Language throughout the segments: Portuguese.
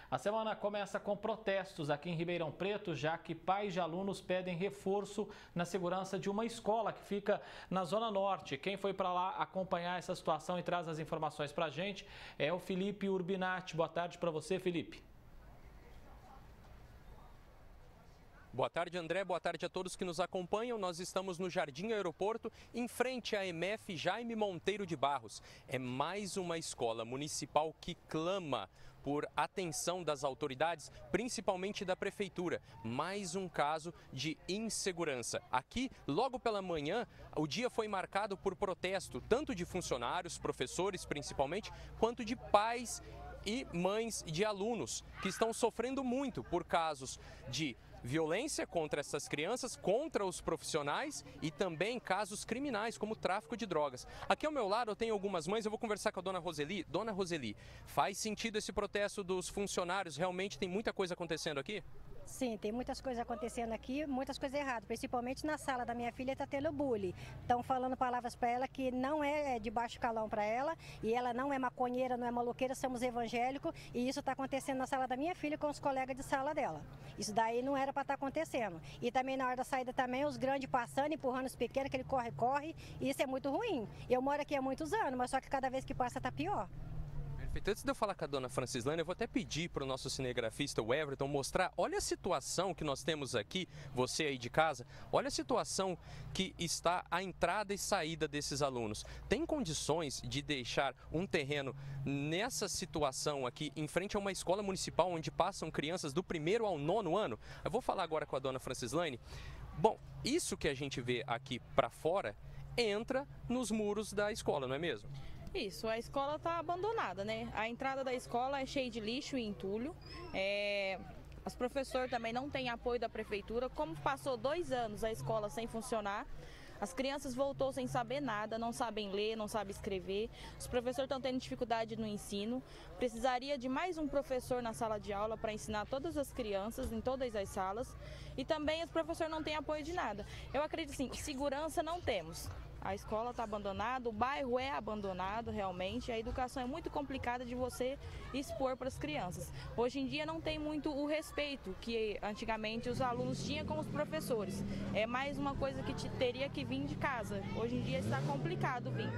A semana começa com protestos aqui em Ribeirão Preto, já que pais de alunos pedem reforço na segurança de uma escola que fica na Zona Norte. Quem foi para lá acompanhar essa situação e traz as informações para a gente é o Felipe Urbinati. Boa tarde para você, Felipe. Boa tarde, André. Boa tarde a todos que nos acompanham. Nós estamos no Jardim Aeroporto, em frente à EMF Jaime Monteiro de Barros. É mais uma escola municipal que clama por atenção das autoridades, principalmente da prefeitura. Mais um caso de insegurança. Aqui, logo pela manhã, o dia foi marcado por protesto, tanto de funcionários, professores principalmente, quanto de pais e mães de alunos que estão sofrendo muito por casos de violência contra essas crianças, contra os profissionais e também casos criminais, como tráfico de drogas. Aqui ao meu lado eu tenho algumas mães, eu vou conversar com a dona Roseli. Dona Roseli, faz sentido esse protesto dos funcionários? Realmente tem muita coisa acontecendo aqui? Sim, tem muitas coisas acontecendo aqui, muitas coisas erradas, principalmente na sala da minha filha está tendo bullying. Estão falando palavras para ela que não é de baixo calão para ela, e ela não é maconheira, não é maloqueira, somos evangélicos, e isso está acontecendo na sala da minha filha com os colegas de sala dela. Isso daí não era para estar acontecendo. E também na hora da saída também, os grandes passando, empurrando os pequenos, que ele corre, e isso é muito ruim. Eu moro aqui há muitos anos, mas só que cada vez que passa está pior. Perfeito. Antes de eu falar com a dona Francislane, eu vou até pedir para o nosso cinegrafista, o Everton, mostrar, olha a situação que nós temos aqui, você aí de casa, olha a situação que está a entrada e saída desses alunos. Tem condições de deixar um terreno nessa situação aqui, em frente a uma escola municipal, onde passam crianças do 1º ao 9º ano? Eu vou falar agora com a dona Francislane. Bom, isso que a gente vê aqui para fora entra nos muros da escola, não é mesmo? Isso, a escola está abandonada, né? A entrada da escola é cheia de lixo e entulho. Os professores também não têm apoio da prefeitura. Como passou 2 anos a escola sem funcionar, as crianças voltou sem saber nada, não sabem ler, não sabem escrever. Os professores estão tendo dificuldade no ensino. Precisaria de mais um professor na sala de aula para ensinar todas as crianças, em todas as salas. E também os professores não têm apoio de nada. Eu acredito assim, segurança não temos. A escola está abandonada, o bairro é abandonado realmente, a educação é muito complicada de você expor para as crianças. Hoje em dia não tem muito o respeito que antigamente os alunos tinham com os professores. É mais uma coisa que teria que vir de casa. Hoje em dia está complicado vir.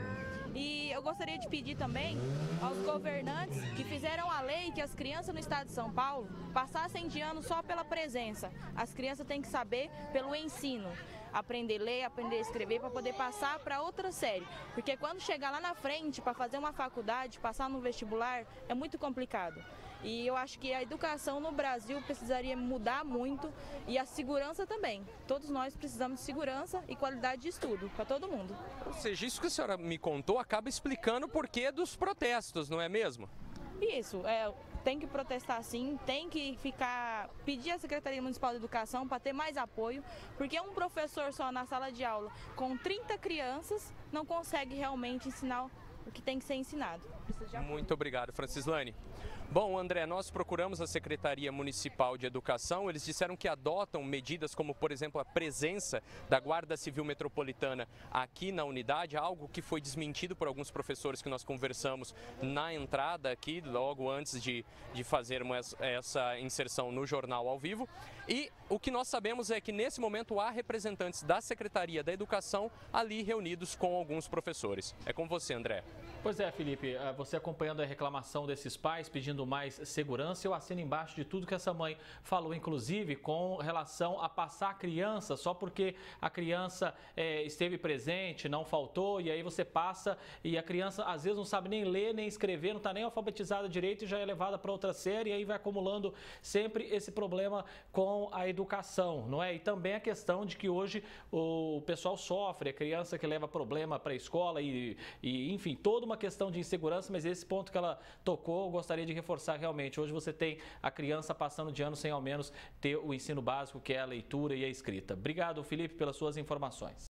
E eu gostaria de pedir também aos governantes que fizeram a lei que as crianças no estado de São Paulo passassem de ano só pela presença. As crianças têm que saber pelo ensino. Aprender a ler, aprender a escrever para poder passar para outra série. Porque quando chegar lá na frente para fazer uma faculdade, passar no vestibular, é muito complicado. E eu acho que a educação no Brasil precisaria mudar muito e a segurança também. Todos nós precisamos de segurança e qualidade de estudo para todo mundo. Ou seja, isso que a senhora me contou acaba explicando o porquê dos protestos, não é mesmo? Isso, tem que protestar sim, tem que pedir à Secretaria Municipal de Educação para ter mais apoio, porque um professor só na sala de aula com 30 crianças não consegue realmente ensinar o que tem que ser ensinado. Muito obrigado, Francislane. Bom, André, nós procuramos a Secretaria Municipal de Educação. Eles disseram que adotam medidas como, por exemplo, a presença da Guarda Civil Metropolitana aqui na unidade, algo que foi desmentido por alguns professores que nós conversamos na entrada aqui, logo antes de fazermos essa inserção no Jornal ao Vivo. E o que nós sabemos é que, nesse momento, há representantes da Secretaria da Educação ali reunidos com alguns professores. É com você, André. Pois é, Felipe, você acompanhando a reclamação desses pais, pedindo mais segurança, eu assino embaixo de tudo que essa mãe falou, inclusive com relação a passar a criança, só porque a criança esteve presente, não faltou, e aí você passa e a criança às vezes não sabe nem ler, nem escrever, não está nem alfabetizada direito e já é levada para outra série, e aí vai acumulando sempre esse problema com a educação, não é? E também a questão de que hoje o pessoal sofre, a criança que leva problema para a escola e enfim, toda uma questão de insegurança, mas esse ponto que ela tocou, eu gostaria de reforçar realmente. Hoje você tem a criança passando de ano sem ao menos ter o ensino básico, que é a leitura e a escrita. Obrigado, Felipe, pelas suas informações.